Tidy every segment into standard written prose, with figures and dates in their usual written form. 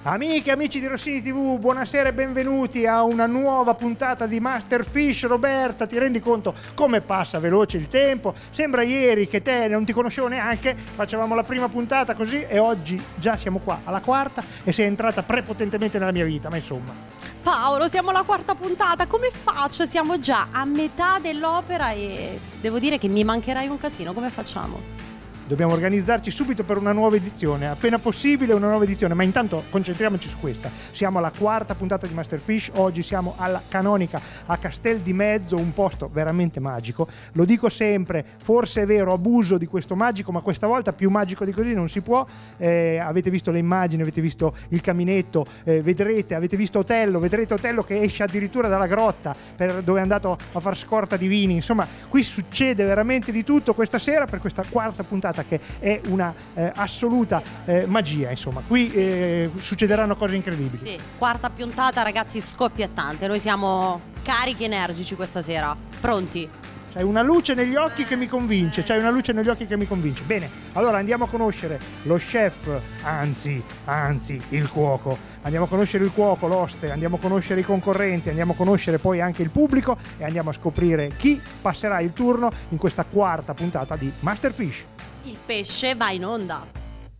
Amiche e amici di Rossini TV, buonasera e benvenuti a una nuova puntata di Masterfish. Roberta, ti rendi conto come passa veloce il tempo? Sembra ieri che te non ti conoscevo neanche, facevamo la prima puntata così e oggi già siamo qua alla quarta e sei entrata prepotentemente nella mia vita, ma insomma. Paolo, siamo alla quarta puntata, come faccio? Siamo già a metà dell'opera e devo dire che mi mancherai un casino, come facciamo? Dobbiamo organizzarci subito per una nuova edizione, appena possibile una nuova edizione, ma intanto concentriamoci su questa. Siamo alla quarta puntata di Masterfish, oggi siamo alla Canonica a Castel di Mezzo, un posto veramente magico. Lo dico sempre, forse è vero, abuso di questo magico, ma questa volta più magico di così non si può. Avete visto le immagini, avete visto il caminetto, avete visto Otello, vedrete Otello che esce addirittura dalla grotta dove è andato a far scorta di vini. Insomma, qui succede veramente di tutto questa sera per questa quarta puntata che è una assoluta magia, insomma, qui succederanno cose incredibili. Sì, quarta puntata ragazzi scoppiettante, noi siamo carichi, energici questa sera, pronti? C'hai una luce negli occhi che mi convince, Bene, allora andiamo a conoscere lo chef, anzi, il cuoco. Andiamo a conoscere il cuoco, l'oste, andiamo a conoscere i concorrenti, andiamo a conoscere poi anche il pubblico e andiamo a scoprire chi passerà il turno in questa quarta puntata di Masterfish. Il pesce va in onda.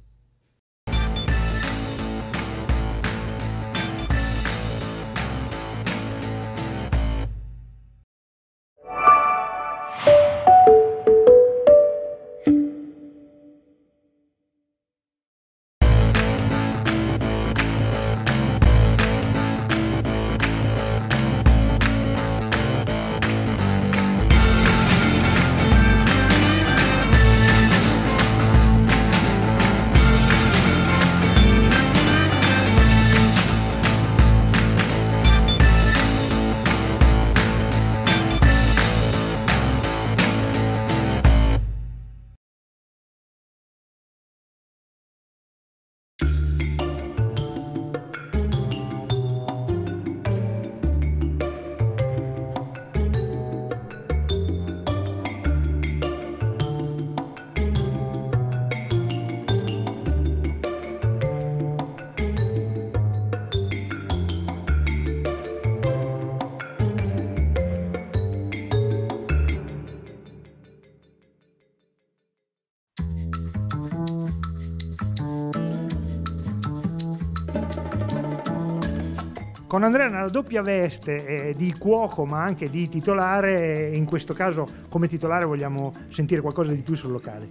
Con Andrea nella doppia veste di cuoco ma anche di titolare, in questo caso come titolare vogliamo sentire qualcosa di più sul locale.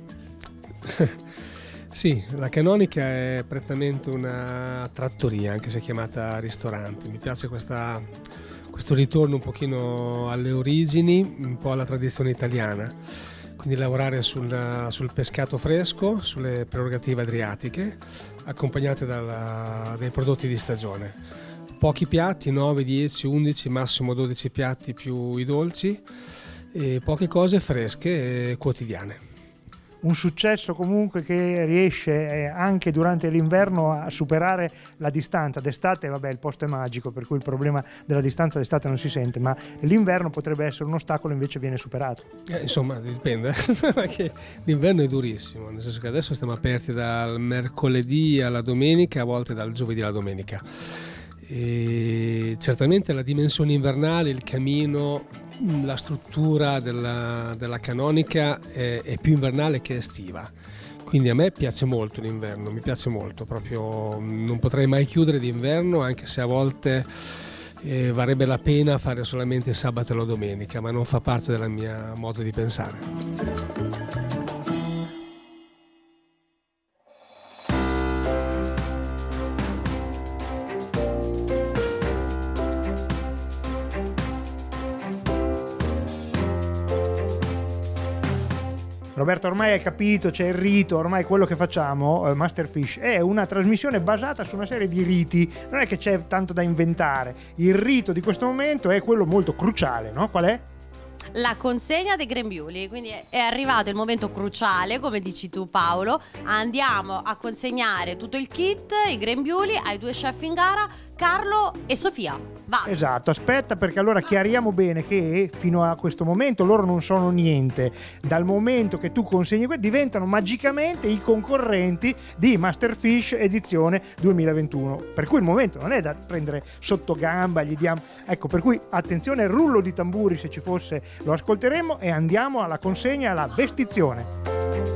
Sì, la Canonica è prettamente una trattoria, anche se chiamata ristorante. Mi piace questo ritorno un pochino alle origini, un po' alla tradizione italiana. Quindi lavorare sul pescato fresco, sulle prerogative adriatiche, accompagnate dai prodotti di stagione. Pochi piatti, 9, 10, 11, massimo 12 piatti più i dolci e poche cose fresche e quotidiane. Un successo comunque che riesce anche durante l'inverno a superare la distanza. D'estate, vabbè, il posto è magico, per cui il problema della distanza d'estate non si sente, ma l'inverno potrebbe essere un ostacolo, invece viene superato. Insomma, dipende, perché l'inverno è durissimo, nel senso che adesso stiamo aperti dal mercoledì alla domenica, a volte dal giovedì alla domenica. E certamente la dimensione invernale, il camino, la struttura della Canonica è più invernale che estiva, quindi a me piace molto l'inverno, mi piace molto, proprio non potrei mai chiudere d'inverno, anche se a volte varrebbe la pena fare solamente il sabato e la domenica, ma non fa parte del mio modo di pensare. Roberto, ormai hai capito, c'è il rito, ormai quello che facciamo, Masterfish, è una trasmissione basata su una serie di riti, non è che c'è tanto da inventare. Il rito di questo momento è quello molto cruciale, no? Qual è? La consegna dei grembiuli, quindi è arrivato il momento cruciale, come dici tu Paolo, andiamo a consegnare tutto il kit, i grembiuli ai due chef in gara Carlo e Sofia. Va. Esatto, aspetta, perché allora chiariamo bene che fino a questo momento loro non sono niente. Dal momento che tu consegni diventano magicamente i concorrenti di Masterfish edizione 2021. Per cui il momento non è da prendere sotto gamba, gli diamo. Ecco, per cui attenzione, rullo di tamburi se ci fosse, lo ascolteremo e andiamo alla consegna, alla vestizione.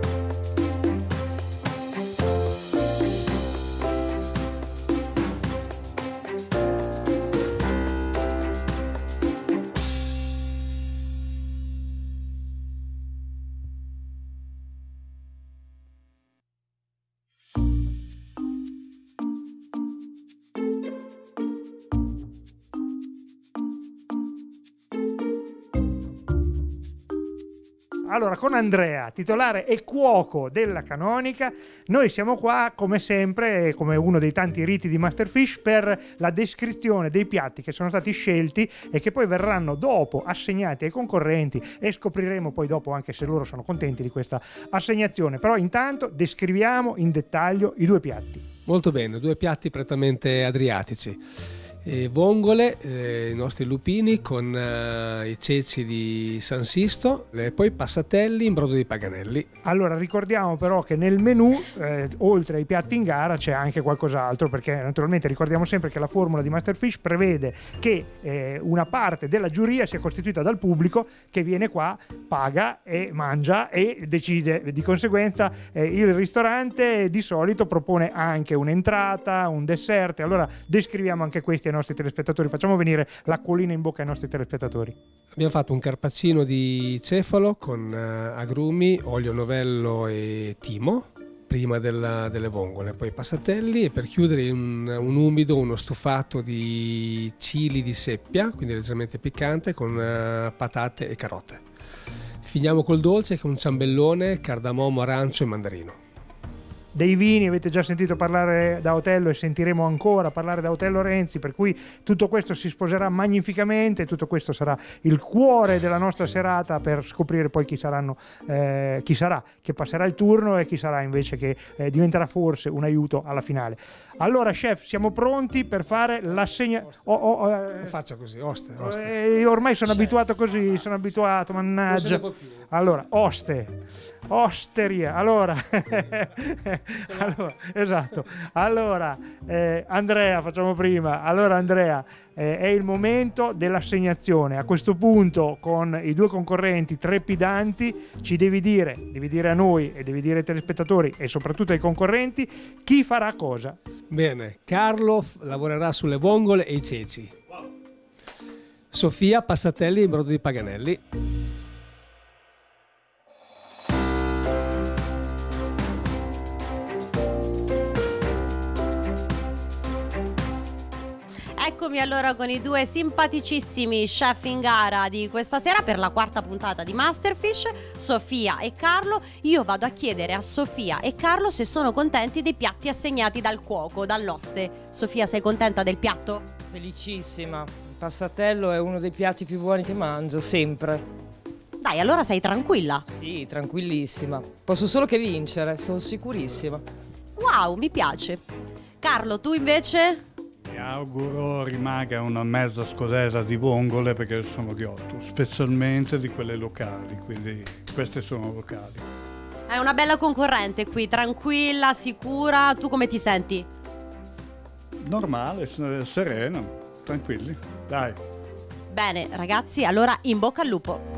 Allora, con Andrea, titolare e cuoco della Canonica, noi siamo qua come sempre, come uno dei tanti riti di Masterfish, per la descrizione dei piatti che sono stati scelti e che poi verranno dopo assegnati ai concorrenti, e scopriremo poi dopo anche se loro sono contenti di questa assegnazione. Però intanto descriviamo in dettaglio i due piatti. Molto bene, due piatti prettamente adriatici. Vongole, i nostri lupini con i ceci di San Sisto, e poi passatelli in brodo di Paganelli. Allora ricordiamo però che nel menù, oltre ai piatti in gara, c'è anche qualcos'altro, perché naturalmente ricordiamo sempre che la formula di Masterfish prevede che una parte della giuria sia costituita dal pubblico, che viene qua, paga e mangia e decide. Di conseguenza il ristorante di solito propone anche un'entrata, un dessert. Allora descriviamo anche questi ai nostri telespettatori, facciamo venire l'acquolina in bocca ai nostri telespettatori. Abbiamo fatto un carpaccino di cefalo con agrumi, olio novello e timo prima delle vongole, poi passatelli, e per chiudere un umido, uno stufato di chili di seppia, quindi leggermente piccante, con patate e carote. Finiamo col dolce con ciambellone, cardamomo, arancio e mandarino. Dei vini avete già sentito parlare da Otello e sentiremo ancora parlare da Otello Renzi, per cui tutto questo si sposerà magnificamente. Tutto questo sarà il cuore della nostra serata, per scoprire poi chi sarà che passerà il turno e chi sarà invece che diventerà forse un aiuto alla finale. Allora chef, siamo pronti per fare l'assegna. Faccia così, oste. Io ormai sono abituato così, mannaggia. Allora, osteria. Allora, esatto. Allora, Andrea, facciamo prima. Allora, Andrea, è il momento dell'assegnazione. A questo punto, con i due concorrenti trepidanti, ci devi dire a noi e devi dire ai telespettatori e soprattutto ai concorrenti chi farà cosa. Bene, Carlo lavorerà sulle vongole e i ceci. Sofia passatelli in brodo di Paganelli. Eccomi allora con i due simpaticissimi chef in gara di questa sera per la quarta puntata di Masterfish, Sofia e Carlo. Io vado a chiedere a Sofia e Carlo se sono contenti dei piatti assegnati dal cuoco, dall'oste. Sofia, sei contenta del piatto? Felicissima, il passatello è uno dei piatti più buoni che mangio, sempre. Dai, allora sei tranquilla? Sì, tranquillissima. Posso solo che vincere, sono sicurissima. Wow, mi piace. Carlo, tu invece? Mi auguro rimanga una mezza scodella di vongole, perché sono ghiotto, specialmente di quelle locali, quindi queste sono locali. È una bella concorrente qui, tranquilla, sicura. Tu come ti senti? Normale, sereno, tranquilli, dai. Bene, ragazzi, allora in bocca al lupo.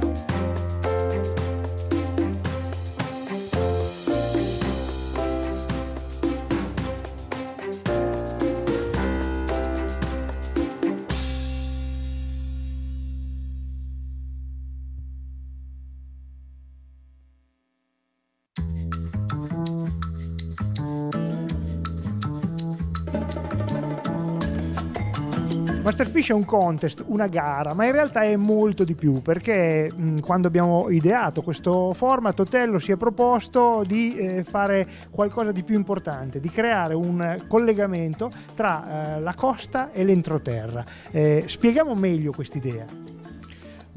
Masterfish è un contest, una gara, ma in realtà è molto di più, perché quando abbiamo ideato questo format, Otello si è proposto di fare qualcosa di più importante, di creare un collegamento tra la costa e l'entroterra. Spieghiamo meglio quest'idea.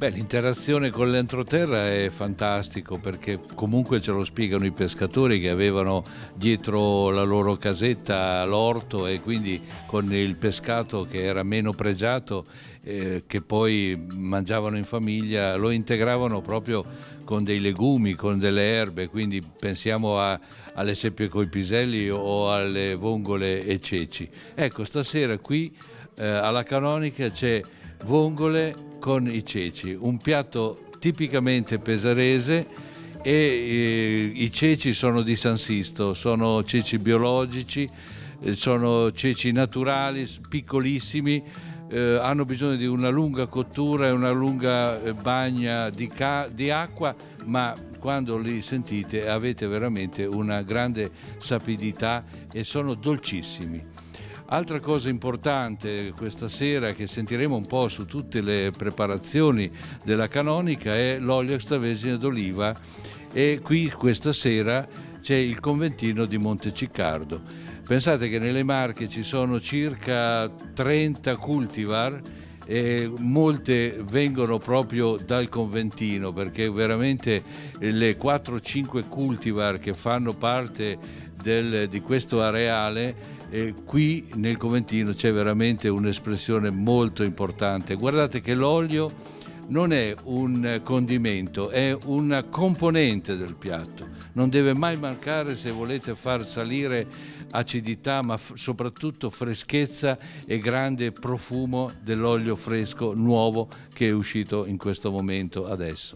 Beh, l'interazione con l'entroterra è fantastico, perché comunque ce lo spiegano i pescatori che avevano dietro la loro casetta l'orto, e quindi con il pescato che era meno pregiato, che poi mangiavano in famiglia, lo integravano proprio con dei legumi, con delle erbe, quindi pensiamo alle seppie coi piselli o alle vongole e ceci. Ecco, stasera qui alla Canonica c'è vongole con i ceci, un piatto tipicamente pesarese, e i ceci sono di San Sisto, sono ceci biologici, sono ceci naturali, piccolissimi, hanno bisogno di una lunga cottura e una lunga bagna di acqua, ma quando li sentite avete veramente una grande sapidità e sono dolcissimi. Altra cosa importante questa sera, che sentiremo un po' su tutte le preparazioni della Canonica, è l'olio extravergine d'oliva, e qui questa sera c'è il conventino di Monteciccardo. Pensate che nelle Marche ci sono circa 30 cultivar, e molte vengono proprio dal conventino, perché veramente le 4-5 cultivar che fanno parte di questo areale, qui nel conventino c'è veramente un'espressione molto importante. Guardate che l'olio non è un condimento, è una componente del piatto, non deve mai mancare se volete far salire acidità, ma soprattutto freschezza e grande profumo dell'olio fresco nuovo che è uscito in questo momento adesso.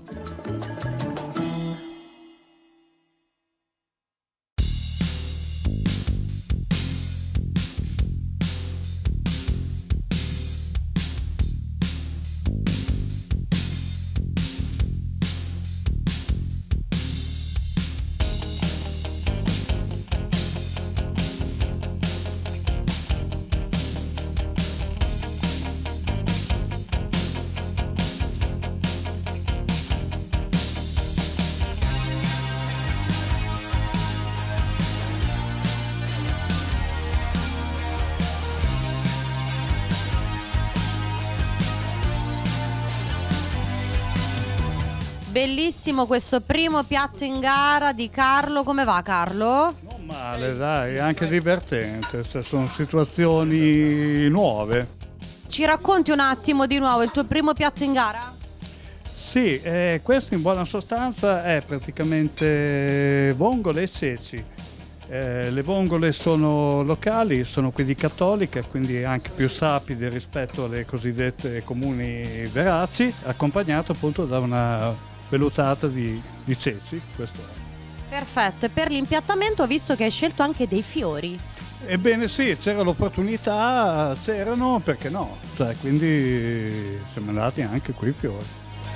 Bellissimo questo primo piatto in gara di Carlo. Come va, Carlo? Non male, dai, anche divertente, sono situazioni nuove. Ci racconti un attimo di nuovo il tuo primo piatto in gara? Sì, questo in buona sostanza è praticamente vongole e ceci. Le vongole sono locali, sono qui di Cattolica, quindi anche più sapide rispetto alle cosiddette comuni veraci, accompagnato appunto da una vellutata di ceci. Questo è. Perfetto, e per l'impiattamento ho visto che hai scelto anche dei fiori. Ebbene sì, c'era l'opportunità, c'erano, perché no? Cioè, quindi siamo andati anche qui i fiori.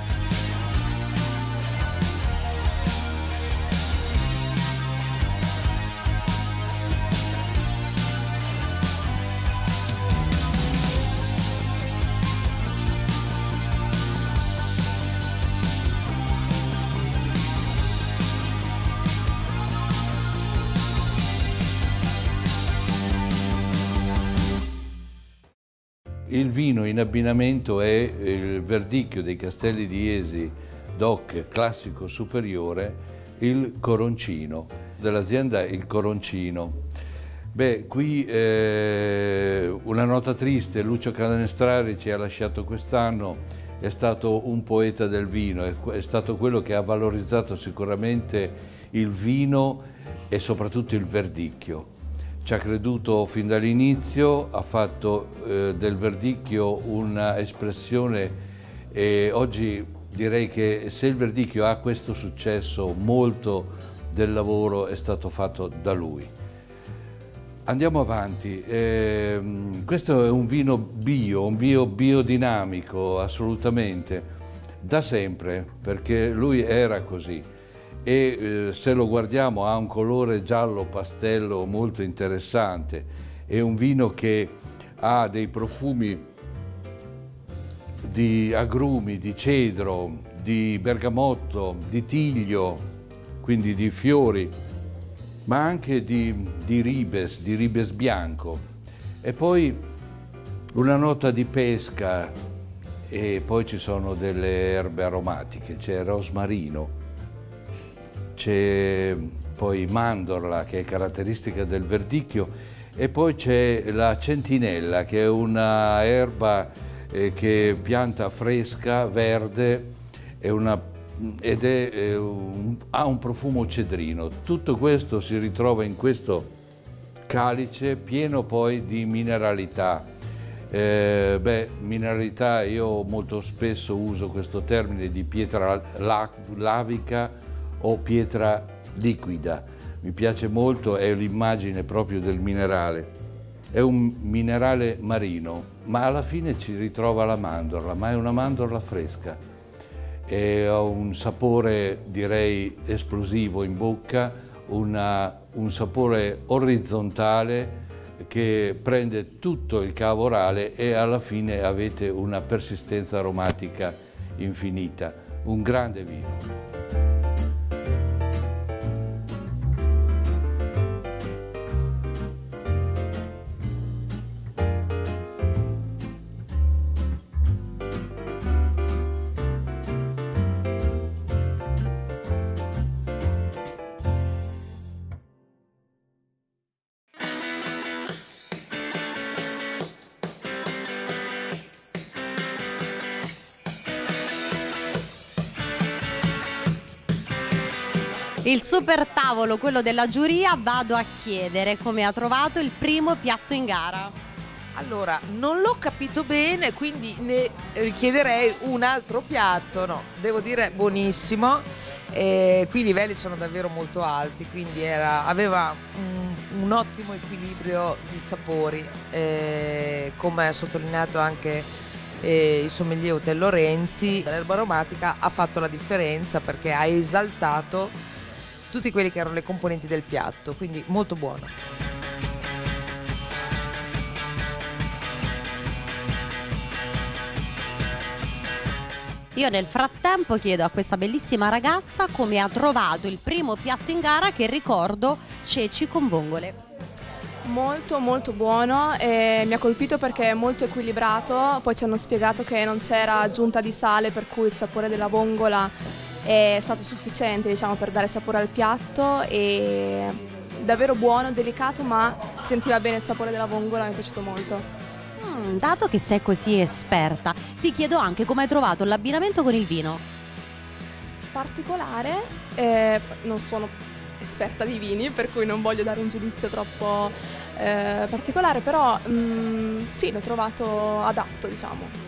Il vino in abbinamento è il verdicchio dei Castelli di Jesi DOC classico superiore, il Coroncino, dell'azienda Il Coroncino. Beh, qui una nota triste, Lucio Canestrari ci ha lasciato quest'anno, è stato un poeta del vino, è stato quello che ha valorizzato sicuramente il vino e soprattutto il verdicchio. Ci ha creduto fin dall'inizio, ha fatto del verdicchio una espressione, e oggi direi che se il verdicchio ha questo successo, molto del lavoro è stato fatto da lui. Andiamo avanti, questo è un vino bio, un biodinamico assolutamente, da sempre, perché lui era così. E se lo guardiamo ha un colore giallo pastello molto interessante, è un vino che ha dei profumi di agrumi, di cedro, di bergamotto, di tiglio, quindi di fiori, ma anche di ribes bianco, e poi una nota di pesca e poi ci sono delle erbe aromatiche, c'è rosmarino, c'è poi mandorla che è caratteristica del verdicchio e poi c'è la centinella che è una erba che è pianta fresca, verde ha un profumo cedrino. Tutto questo si ritrova in questo calice pieno poi di mineralità. Mineralità, io molto spesso uso questo termine di pietra lavica o pietra liquida. Mi piace molto, è l'immagine proprio del minerale. È un minerale marino, ma alla fine ci ritrova la mandorla, ma è una mandorla fresca. E ha un sapore, direi, esplosivo in bocca, un sapore orizzontale che prende tutto il cavo orale e alla fine avete una persistenza aromatica infinita. Un grande vino. Il super tavolo, quello della giuria, vado a chiedere come ha trovato il primo piatto in gara. Allora, non l'ho capito bene, quindi ne richiederei un altro piatto. No, devo dire buonissimo. Qui i livelli sono davvero molto alti, quindi aveva un ottimo equilibrio di sapori, come ha sottolineato anche il sommelier Hotel Lorenzi. L'erba aromatica ha fatto la differenza perché ha esaltato tutti quelli che erano le componenti del piatto, quindi molto buono. Io nel frattempo chiedo a questa bellissima ragazza come ha trovato il primo piatto in gara che, ricordo, ceci con vongole. Molto molto buono, e mi ha colpito perché è molto equilibrato, poi ci hanno spiegato che non c'era aggiunta di sale, per cui il sapore della vongola è stato sufficiente, diciamo, per dare sapore al piatto, e davvero buono, delicato, ma si sentiva bene il sapore della vongola, mi è piaciuto molto. Dato che sei così esperta, ti chiedo anche come hai trovato l'abbinamento con il vino. Particolare, non sono esperta di vini, per cui non voglio dare un giudizio troppo particolare, però sì, l'ho trovato adatto, diciamo.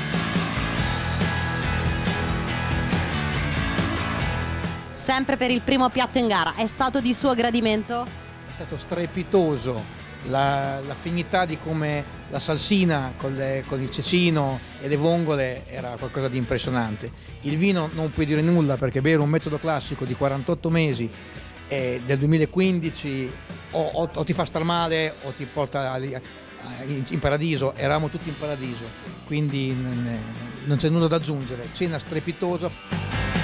Sempre per il primo piatto in gara, è stato di suo gradimento? È stato strepitoso, l'affinità di come la salsina con il cecino e le vongole era qualcosa di impressionante. Il vino non puoi dire nulla, perché bere un metodo classico di 48 mesi del 2015 o ti fa star male o ti porta in paradiso. Eravamo tutti in paradiso, quindi non c'è nulla da aggiungere. Cena strepitosa.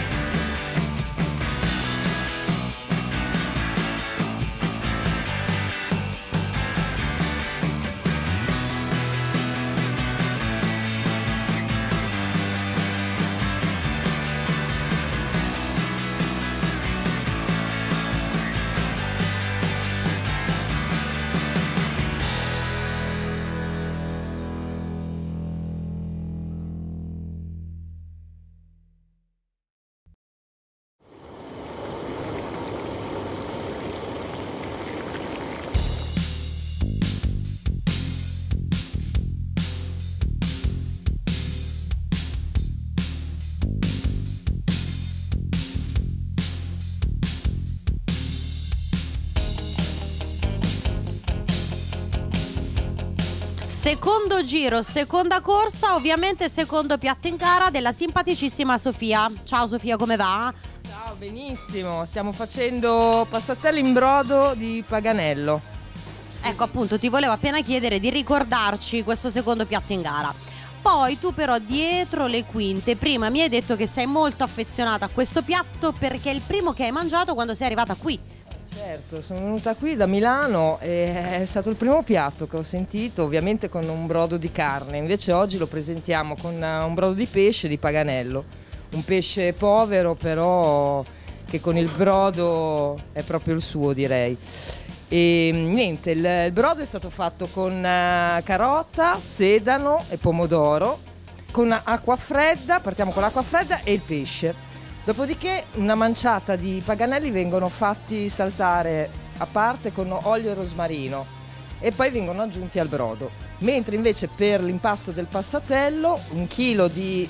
Secondo giro, seconda corsa, ovviamente secondo piatto in gara della simpaticissima Sofia. Ciao Sofia, come va? Ciao, benissimo. Stiamo facendo passatello in brodo di Paganello. Ecco, appunto, ti volevo appena chiedere di ricordarci questo secondo piatto in gara. Poi tu però dietro le quinte, prima mi hai detto che sei molto affezionata a questo piatto perché è il primo che hai mangiato quando sei arrivata qui. Certo, sono venuta qui da Milano e è stato il primo piatto che ho sentito, ovviamente con un brodo di carne, invece oggi lo presentiamo con un brodo di pesce di Paganello, un pesce povero però che con il brodo è proprio il suo, direi. E niente, il brodo è stato fatto con carota, sedano e pomodoro, con acqua fredda, partiamo con l'acqua fredda e il pesce. Dopodiché una manciata di paganelli vengono fatti saltare a parte con olio e rosmarino e poi vengono aggiunti al brodo. Mentre invece per l'impasto del passatello 1 chilo di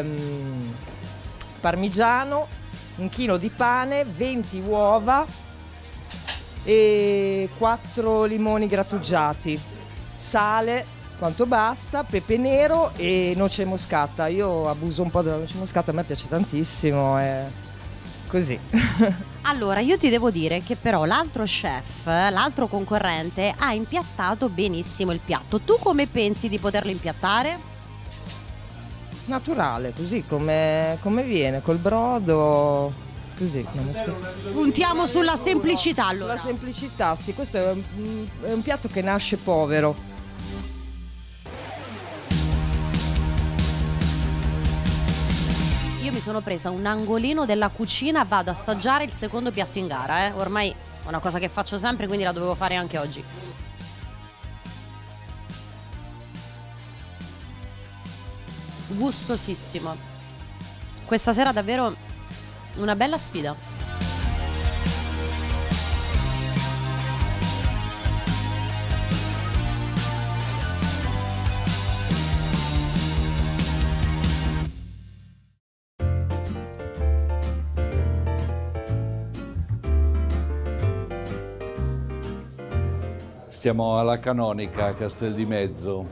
parmigiano, 1 chilo di pane, 20 uova e 4 limoni grattugiati, sale quanto basta, pepe nero e noce moscata. Io abuso un po' della noce moscata, a me piace tantissimo, è così. Allora, io ti devo dire che però l'altro chef, l'altro concorrente, ha impiattato benissimo il piatto. Tu come pensi di poterlo impiattare? Naturale, così come viene, col brodo, così. Puntiamo sulla semplicità allora. La semplicità, sì, questo è un piatto che nasce povero. Io mi sono presa un angolino della cucina, vado a assaggiare il secondo piatto in gara, Ormai è una cosa che faccio sempre, quindi la dovevo fare anche oggi. Gustosissimo. Questa sera davvero una bella sfida. Siamo alla Canonica a Casteldimezzo.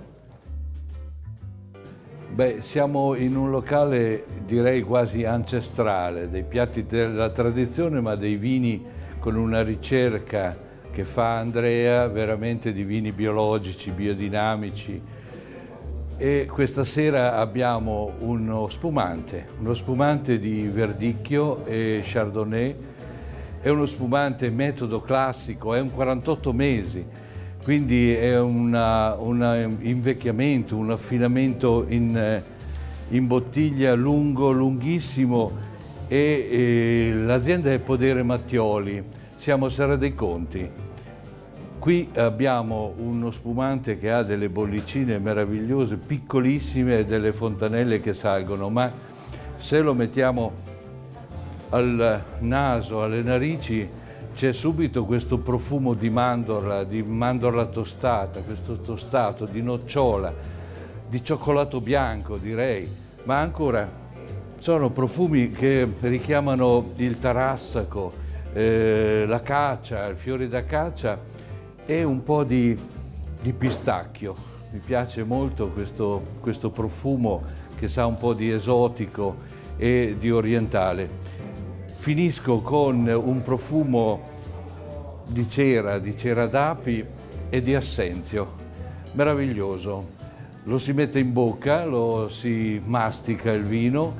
Beh, siamo in un locale direi quasi ancestrale, dei piatti della tradizione ma dei vini con una ricerca che fa Andrea veramente di vini biologici, biodinamici. E questa sera abbiamo uno spumante di Verdicchio e Chardonnay. È uno spumante metodo classico, è un 48 mesi. Quindi è un invecchiamento, un affinamento in bottiglia lunghissimo e l'azienda è Podere Mattioli, siamo a Serra dei Conti. Qui abbiamo uno spumante che ha delle bollicine meravigliose, piccolissime e delle fontanelle che salgono, ma se lo mettiamo al naso, alle narici, c'è subito questo profumo di mandorla tostata, questo tostato, di nocciola, di cioccolato bianco direi, ma ancora sono profumi che richiamano il tarassaco, l'acacia, i fiori d'acacia e un po' di pistacchio. Mi piace molto questo profumo che sa un po' di esotico e di orientale. Finisco con un profumo di cera d'api e di assenzio, meraviglioso. Lo si mette in bocca, lo si mastica il vino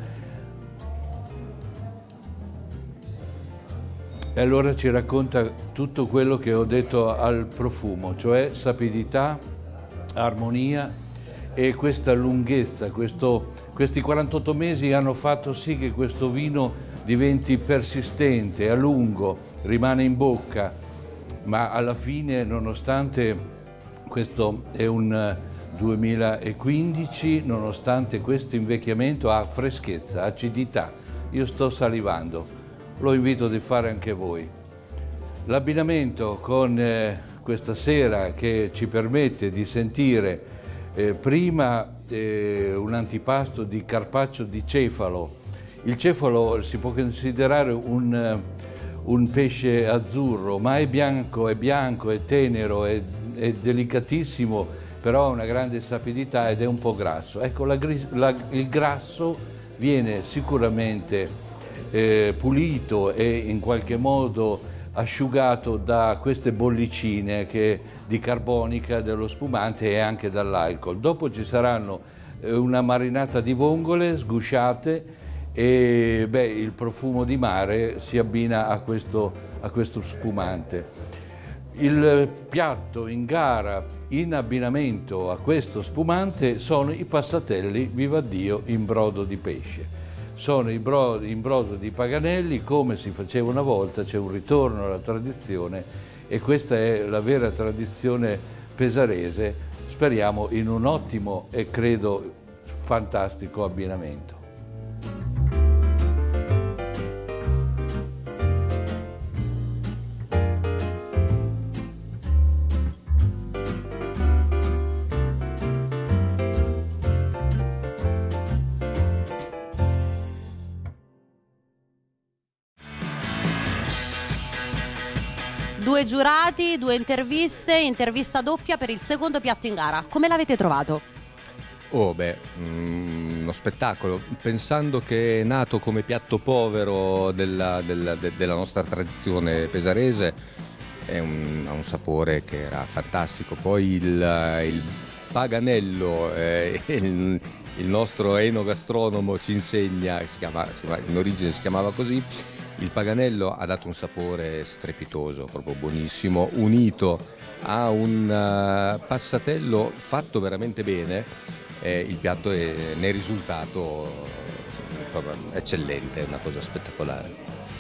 e allora ci racconta tutto quello che ho detto al profumo, cioè sapidità, armonia e questa lunghezza. Questi 48 mesi hanno fatto sì che questo vino diventi persistente, a lungo, rimane in bocca, ma alla fine, nonostante questo è un 2015, nonostante questo invecchiamento ha freschezza, acidità. Io sto salivando, lo invito a fare anche voi. L'abbinamento con questa sera che ci permette di sentire prima un antipasto di carpaccio di cefalo. Il cefalo si può considerare un pesce azzurro, ma è bianco, è tenero, è delicatissimo, però ha una grande sapidità ed è un po' grasso. Ecco, il grasso viene sicuramente pulito e in qualche modo asciugato da queste bollicine di carbonica dello spumante e anche dall'alcol. Dopo ci saranno una marinata di vongole sgusciate e il profumo di mare si abbina a questo spumante. Il piatto in gara in abbinamento a questo spumante sono i passatelli, vivaddio, in brodo di pesce. Sono in brodo di Paganelli come si faceva una volta, c'è un ritorno alla tradizione e questa è la vera tradizione pesarese, speriamo in un ottimo e credo fantastico abbinamento. Due giurati, due interviste, intervista doppia per il secondo piatto in gara. Come l'avete trovato? Uno spettacolo, pensando che è nato come piatto povero della nostra tradizione pesarese, ha un sapore che era fantastico. Poi il Paganello, il nostro enogastronomo ci insegna, in origine si chiamava così. Il Paganello ha dato un sapore strepitoso, proprio buonissimo, unito a un passatello fatto veramente bene. Il piatto ne è risultato proprio eccellente, è una cosa spettacolare.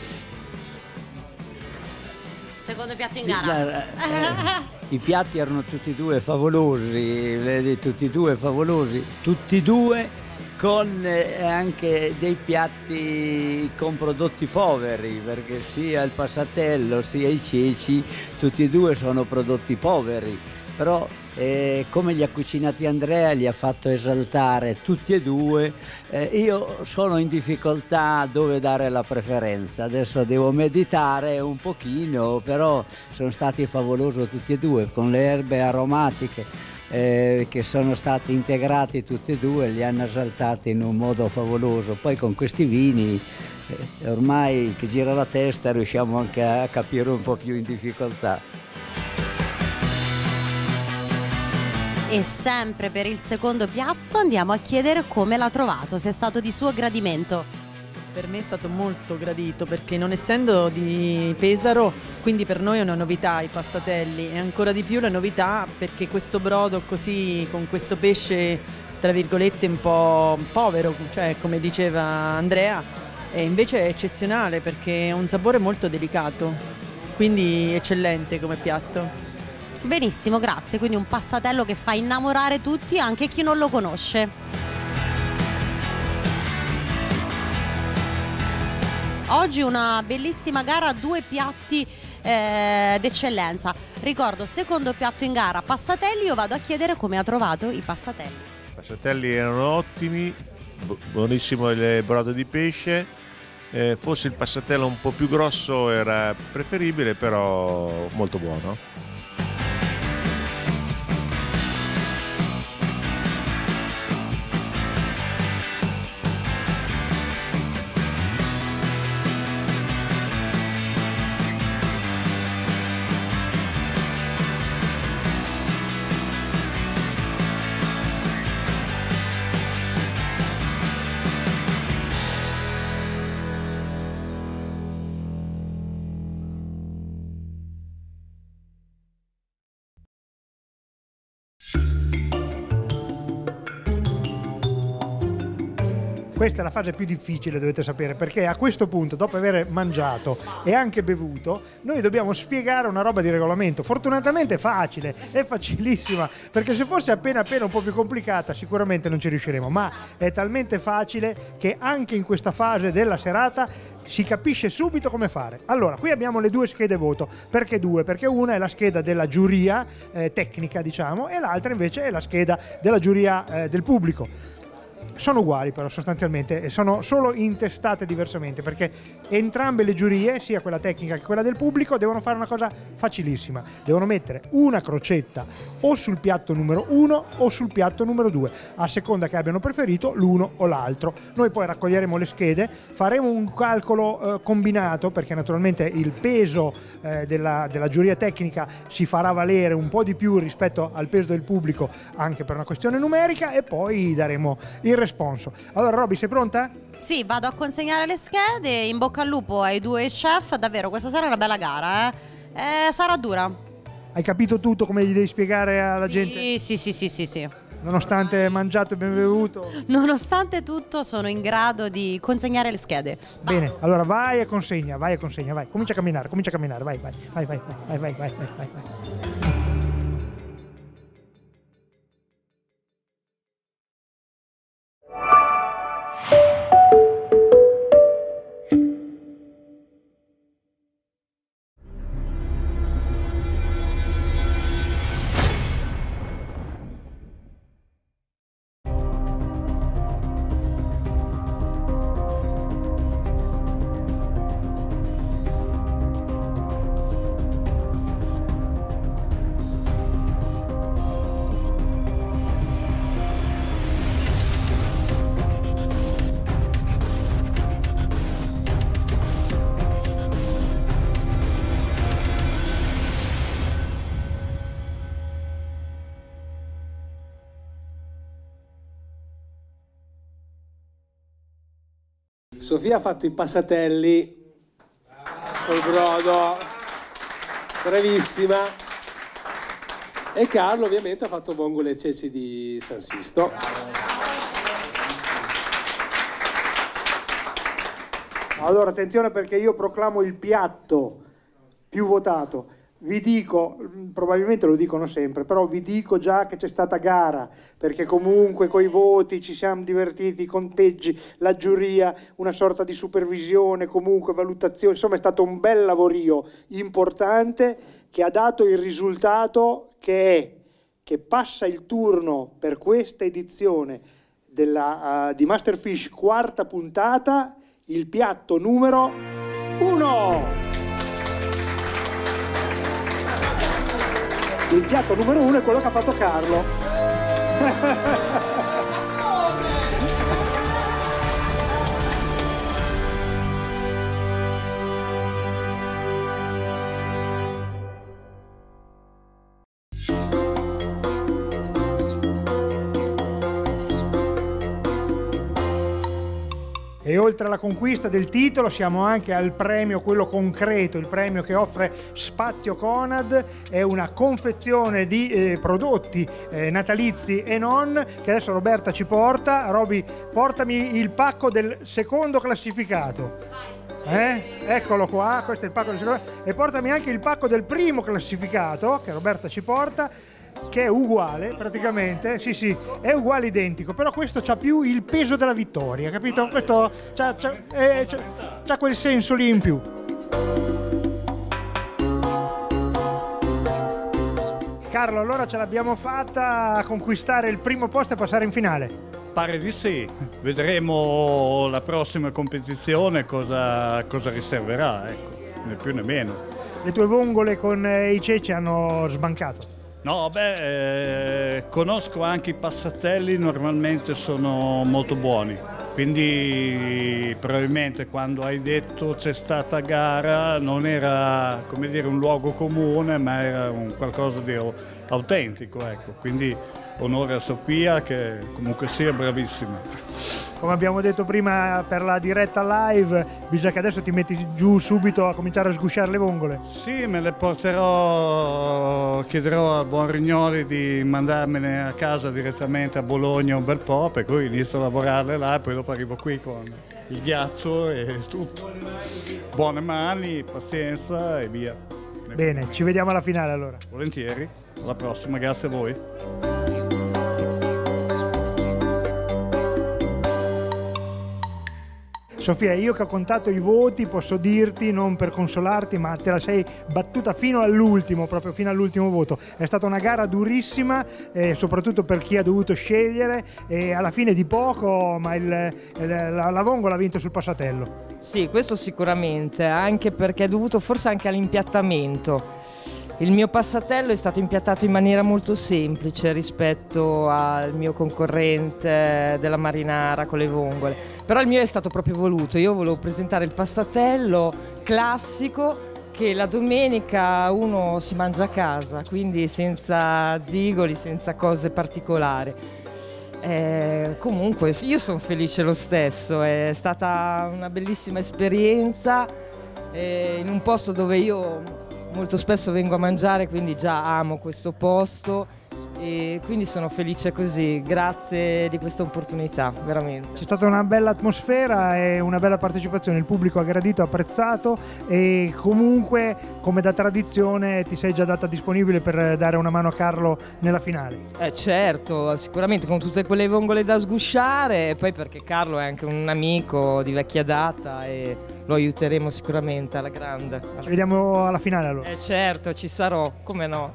Secondo piatto in gara. I piatti erano tutti e due favolosi, vedi, tutti e due favolosi, tutti e due con anche dei piatti con prodotti poveri, perché sia il passatello sia i ceci, tutti e due sono prodotti poveri, però come li ha cucinati Andrea, li ha fatto esaltare tutti e due. Io sono in difficoltà dove dare la preferenza, adesso devo meditare un pochino, però sono stati favolosi tutti e due, con le erbe aromatiche che sono stati integrati tutti e due, li hanno esaltati in un modo favoloso. Poi con questi vini ormai che gira la testa riusciamo anche a capire un po' più in difficoltà. E sempre per il secondo piatto andiamo a chiedere come l'ha trovato, se è stato di suo gradimento. Per me è stato molto gradito perché non essendo di Pesaro, quindi per noi è una novità i passatelli e ancora di più la novità perché questo brodo così con questo pesce tra virgolette un po' povero, cioè come diceva Andrea, e invece è eccezionale perché ha un sapore molto delicato, quindi eccellente come piatto. Benissimo, grazie, quindi un passatello che fa innamorare tutti, anche chi non lo conosce. Oggi una bellissima gara, due piatti d'eccellenza. Ricordo, secondo piatto in gara, passatelli. Io vado a chiedere come ha trovato i passatelli. I passatelli erano ottimi, buonissimo il brodo di pesce. Forse il passatello un po' più grosso era preferibile, però molto buono. Questa è la fase più difficile, dovete sapere, perché a questo punto, dopo aver mangiato e anche bevuto, noi dobbiamo spiegare una roba di regolamento. Fortunatamente è facile, è facilissima, perché se fosse appena un po' più complicata sicuramente non ci riusciremo, ma è talmente facile che anche in questa fase della serata si capisce subito come fare. Allora, qui abbiamo le due schede voto. Perché due? Perché una è la scheda della giuria tecnica, diciamo, e l'altra invece è la scheda della giuria del pubblico. Sono uguali però sostanzialmente, sono solo intestate diversamente, perché entrambe le giurie, sia quella tecnica che quella del pubblico, devono fare una cosa facilissima: devono mettere una crocetta o sul piatto numero 1 o sul piatto numero 2, a seconda che abbiano preferito l'uno o l'altro. Noi poi raccoglieremo le schede, faremo un calcolo combinato, perché naturalmente il peso della giuria tecnica si farà valere un po' di più rispetto al peso del pubblico, anche per una questione numerica, e poi daremo il responso. Allora Roby, sei pronta? Sì, vado a consegnare le schede. In bocca al lupo ai due chef. Davvero, questa sera è una bella gara, sarà dura. Hai capito tutto come gli devi spiegare alla gente? Sì. Nonostante mangiato e ben bevuto? Nonostante tutto sono in grado di consegnare le schede. Bene, allora vai e consegna, vai. Comincia a camminare, vai. Sofia ha fatto i passatelli col brodo, bravissima, e Carlo ovviamente ha fatto vongole e ceci di San Sisto. Allora attenzione, perché io proclamo il piatto più votato. Vi dico, probabilmente lo dicono sempre, però vi dico già che c'è stata gara, perché comunque coi voti ci siamo divertiti, i conteggi, la giuria, una sorta di supervisione, comunque valutazione, insomma è stato un bel lavorio importante che ha dato il risultato che passa il turno per questa edizione di Masterfish, quarta puntata, il piatto numero 1. Il piatto numero 1 è quello che ha fatto Carlo. E oltre alla conquista del titolo siamo anche al premio, quello concreto, il premio che offre Spazio Conad. È una confezione di prodotti natalizi e non, che adesso Roberta ci porta. Roby, portami il pacco del secondo classificato. Eccolo qua, questo è il pacco del secondo. E portami anche il pacco del primo classificato, che Roberta ci porta, che è uguale praticamente, sì, è uguale, identico, però questo c'ha più il peso della vittoria, capito? Questo c'ha quel senso lì in più. Carlo, allora ce l'abbiamo fatta a conquistare il primo posto e passare in finale? Pare di sì, vedremo la prossima competizione cosa riserverà, ecco, né più né meno. Le tue vongole con i ceci hanno sbancato? No, conosco anche i passatelli, normalmente sono molto buoni, quindi probabilmente quando hai detto c'è stata gara non era, come dire, un luogo comune, ma era un qualcosa di autentico, ecco, quindi onore a Sofia che comunque sia bravissima. Come abbiamo detto prima per la diretta live, bisogna che adesso ti metti giù subito a cominciare a sgusciare le vongole. Sì, me le porterò, chiederò al buon Rignoli di mandarmene a casa direttamente a Bologna un bel po', per cui inizio a lavorarle là e poi dopo arrivo qui con il ghiaccio e tutto. Buone mani, pazienza e via. Bene, ci vediamo alla finale allora. Volentieri, alla prossima, grazie a voi. Sofia, io che ho contato i voti posso dirti, non per consolarti, ma te la sei battuta fino all'ultimo, proprio fino all'ultimo voto. È stata una gara durissima, soprattutto per chi ha dovuto scegliere, e alla fine di poco, ma la vongola ha vinto sul passatello. Sì, questo sicuramente, anche perché è dovuto forse anche all'impiattamento. Il mio passatello è stato impiattato in maniera molto semplice rispetto al mio concorrente della marinara con le vongole, però il mio è stato proprio voluto. Io volevo presentare il passatello classico che la domenica uno si mangia a casa, quindi senza zigoli, senza cose particolari. Comunque io sono felice lo stesso, è stata una bellissima esperienza in un posto dove io molto spesso vengo a mangiare, quindi già amo questo posto e quindi sono felice così, grazie di questa opportunità, veramente. C'è stata una bella atmosfera e una bella partecipazione, il pubblico ha gradito, ha apprezzato e comunque come da tradizione ti sei già data disponibile per dare una mano a Carlo nella finale. Certo, sicuramente con tutte quelle vongole da sgusciare e poi perché Carlo è anche un amico di vecchia data e lo aiuteremo sicuramente alla grande. Ci vediamo alla finale allora. Certo, ci sarò, come no.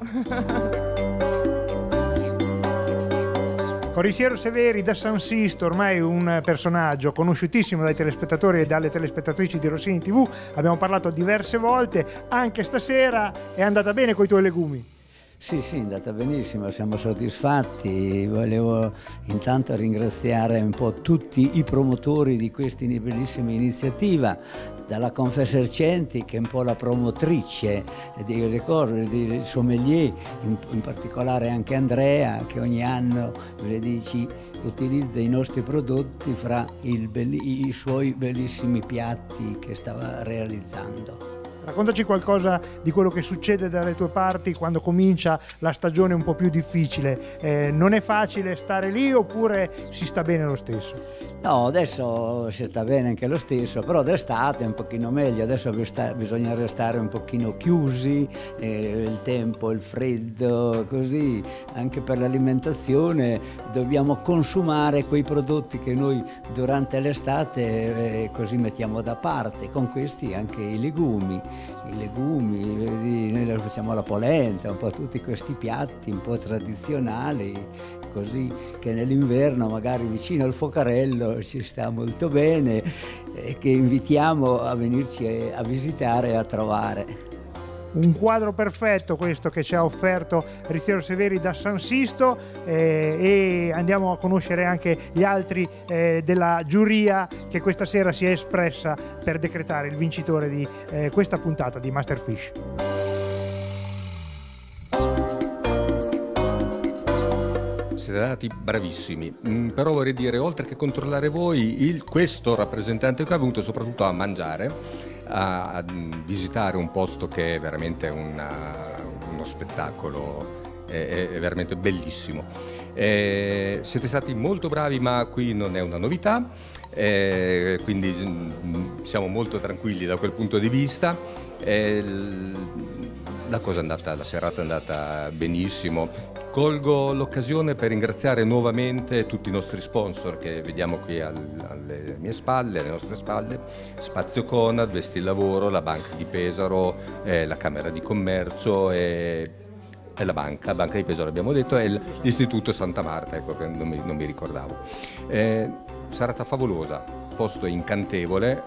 Corisiero Severi da San Sisto, ormai un personaggio conosciutissimo dai telespettatori e dalle telespettatrici di Rossini TV, abbiamo parlato diverse volte, anche stasera è andata bene coi tuoi legumi? Sì, è andata benissimo, siamo soddisfatti. Volevo intanto ringraziare un po' tutti i promotori di questa bellissima iniziativa, dalla Confesercenti che è un po' la promotrice di cose, di sommelier, in particolare anche Andrea che ogni anno utilizza i nostri prodotti fra i suoi bellissimi piatti che stava realizzando. Raccontaci qualcosa di quello che succede dalle tue parti quando comincia la stagione un po' più difficile. Non è facile stare lì oppure si sta bene lo stesso? No, adesso si sta bene anche lo stesso, però d'estate è un pochino meglio, adesso bisogna restare un pochino chiusi, il tempo, il freddo, così anche per l'alimentazione dobbiamo consumare quei prodotti che noi durante l'estate così mettiamo da parte, con questi anche i legumi, noi facciamo la polenta, un po' tutti questi piatti un po' tradizionali, così che nell'inverno magari vicino al focarello ci sta molto bene e che invitiamo a venirci a visitare e a trovare. Un quadro perfetto questo che ci ha offerto Corisiero Severi da San Sisto e andiamo a conoscere anche gli altri della giuria che questa sera si è espressa per decretare il vincitore di questa puntata di Masterfish. Siete stati bravissimi, però vorrei dire, oltre che controllare voi, questo rappresentante che è venuto soprattutto a mangiare, a visitare un posto che è veramente uno spettacolo, è veramente bellissimo. Siete stati molto bravi, ma qui non è una novità, quindi siamo molto tranquilli da quel punto di vista. La serata è andata benissimo. Colgo l'occasione per ringraziare nuovamente tutti i nostri sponsor che vediamo qui alle mie spalle, alle nostre spalle: Spazio Conad, Vestilavoro, la Banca di Pesaro, la Camera di Commercio e la Banca di Pesaro abbiamo detto, e l'Istituto Santa Marta, ecco, che non mi ricordavo. Serata favolosa, posto incantevole,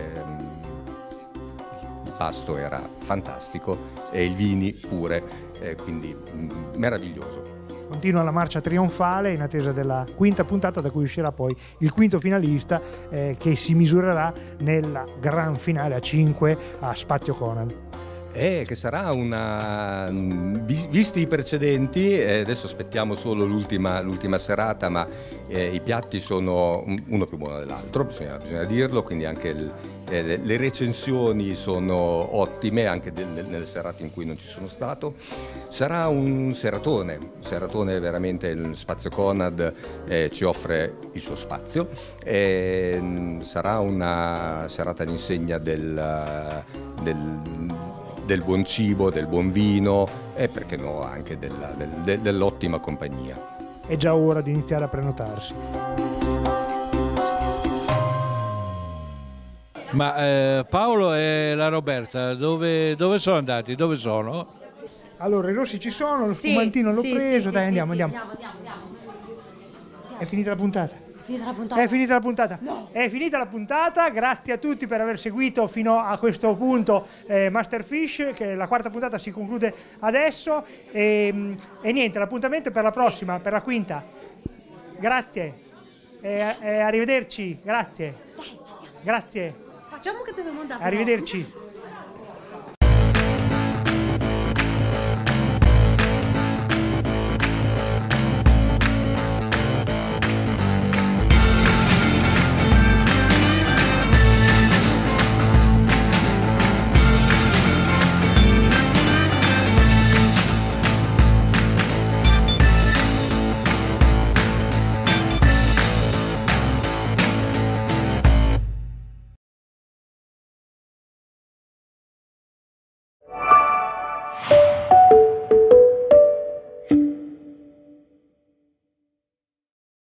il pasto era fantastico e i vini pure. Quindi meraviglioso. Continua la marcia trionfale in attesa della quinta puntata, da cui uscirà poi il quinto finalista che si misurerà nella gran finale a 5 a Spazio Conad. Che sarà visti i precedenti, adesso aspettiamo solo l'ultima serata, ma i piatti sono uno più buono dell'altro, bisogna dirlo, quindi anche le recensioni sono ottime anche nelle serate in cui non ci sono stato. Sarà un seratone veramente. Il Spazio Conad ci offre il suo spazio, sarà una serata all'insegna del buon cibo, del buon vino e perché no anche dell'ottima compagnia. È già ora di iniziare a prenotarsi. Ma Paolo e la Roberta dove sono andati? Dove sono? Allora, i rossi ci sono, lo spumantino l'ho preso, dai andiamo. È finita la puntata. È finita la puntata. No. È finita la puntata. Grazie a tutti per aver seguito fino a questo punto Masterfish, che la quarta puntata si conclude adesso e niente, l'appuntamento è per la prossima, per la quinta. Grazie arrivederci. Grazie. Dai, grazie. Facciamo che dobbiamo andare. Arrivederci.